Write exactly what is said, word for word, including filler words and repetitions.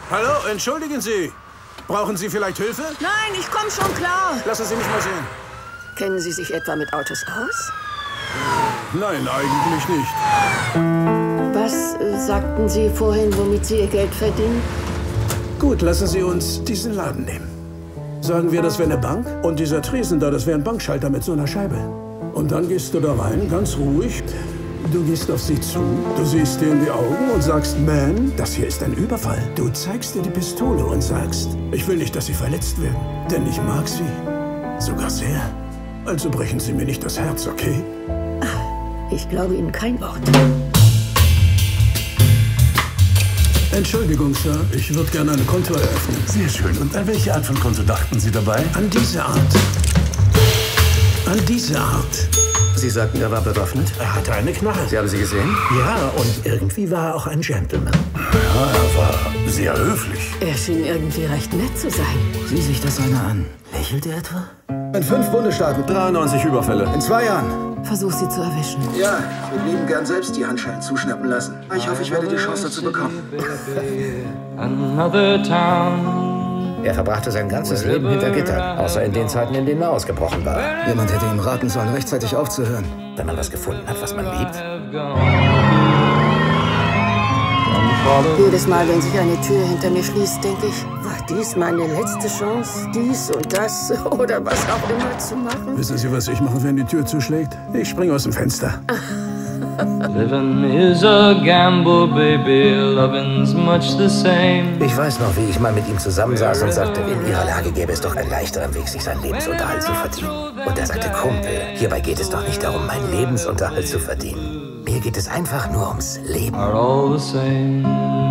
Hallo, entschuldigen Sie. Brauchen Sie vielleicht Hilfe? Nein, ich komme schon klar. Lassen Sie mich mal sehen. Kennen Sie sich etwa mit Autos aus? Nein, eigentlich nicht. Was äh, sagten Sie vorhin, womit Sie Ihr Geld verdienen? Gut, lassen Sie uns diesen Laden nehmen. Sagen wir, das wäre eine Bank und dieser Tresen da, das wäre ein Bankschalter mit so einer Scheibe. Und dann gehst du da rein, ganz ruhig. Du gehst auf sie zu, du siehst dir in die Augen und sagst, Man, das hier ist ein Überfall. Du zeigst ihr die Pistole und sagst, ich will nicht, dass sie verletzt werden, denn ich mag sie. Sogar sehr. Also brechen Sie mir nicht das Herz, okay? Ich glaube Ihnen kein Wort. Entschuldigung, Sir, ich würde gerne ein Konto eröffnen. Sehr schön. Und an welche Art von Konto dachten Sie dabei? An diese Art. An diese Art. Sie sagten, er war bewaffnet? Er hatte eine Knarre. Sie haben sie gesehen? Ja, und irgendwie war er auch ein Gentleman. Ja, er war sehr höflich. Er schien irgendwie recht nett zu sein. Sieh sich das einer an. Lächelt er etwa? In fünf Bundesstaaten. dreiundneunzig Überfälle. In zwei Jahren. Versuch sie zu erwischen. Ja, ich würde lieben gern selbst die Handschellen zuschnappen lassen. Ich hoffe, ich werde die Chance dazu bekommen. Another town. Er verbrachte sein ganzes Leben hinter Gittern, außer in den Zeiten, in denen er ausgebrochen war. Jemand hätte ihm raten sollen, rechtzeitig aufzuhören. Wenn man was gefunden hat, was man liebt. Jedes Mal, wenn sich eine Tür hinter mir schließt, denke ich, war dies meine letzte Chance, dies und das oder was auch immer zu machen? Wissen Sie, was ich mache, wenn die Tür zuschlägt? Ich springe aus dem Fenster. Living is a gamble, baby. Loving's much the same. Ich weiß noch, wie ich mal mit ihm zusammensaß und sagte, in ihrer Lage gäbe es doch einen leichteren Weg, sich seinen Lebensunterhalt zu verdienen. Und er sagte, Kumpel, hierbei geht es doch nicht darum, meinen Lebensunterhalt zu verdienen. Mir geht es einfach nur ums Leben. Are all the same.